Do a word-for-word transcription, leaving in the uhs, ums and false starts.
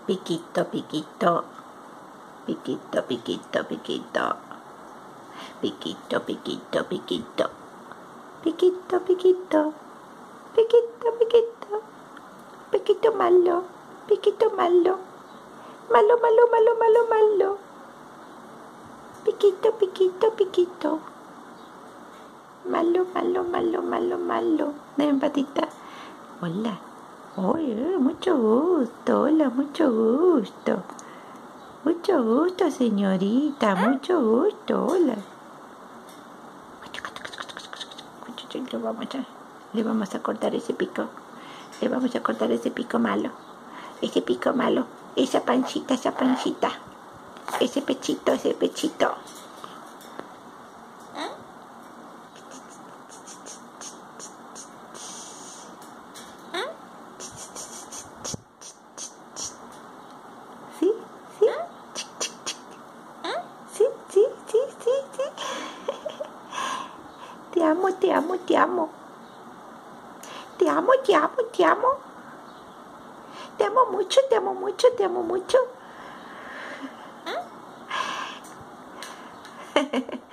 Piquito, piquito. Piquito, piquito, piquito. Piquito, piquito, piquito. Piquito, piquito. Piquito, piquito. Piquito malo. Piquito malo. Malo, malo, malo, malo, malo. Piquito, piquito, piquito. Malo, malo, malo, malo, malo. Dame patita. Hola. Oye, mucho gusto. Hola, mucho gusto. Mucho gusto, señorita. Mucho gusto. Hola. Le vamos a, le vamos a cortar ese pico. Le vamos a cortar ese pico malo. Ese pico malo. Esa pancita, esa pancita. Ese pechito, ese pechito. ¿Sí? ¿Sí? ¿Sí? ¿Sí? ¿Sí? ¿Sí? ¿Sí? Te amo, te amo, te amo. Te amo, te amo, te amo. Te amo mucho, te amo mucho, te amo mucho.